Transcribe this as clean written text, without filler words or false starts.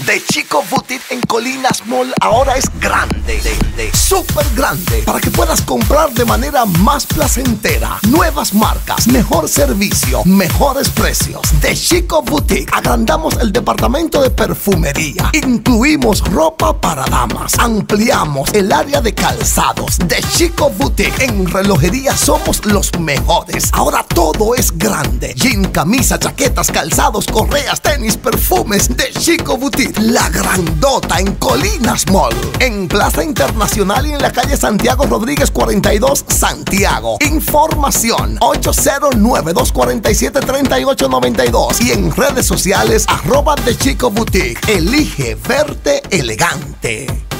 De Chico Boutique en Colinas Mall ahora es grande, súper grande, para que puedas comprar de manera más placentera. Nuevas marcas, mejor servicio, mejores precios. De Chico Boutique agrandamos el departamento de perfumería. Incluimos ropa para damas. Ampliamos el área de calzados. De Chico Boutique en relojería somos los mejores. Ahora todo es grande. Jean, camisa, chaquetas, calzados, correas, tenis, perfumes. De Chico Boutique, la grandota en Colinas Mall. En Plaza Internacional y en la calle Santiago Rodríguez 42, Santiago. Información 809-247-3892 y en redes sociales @de Chico Boutique. Elige verte elegante.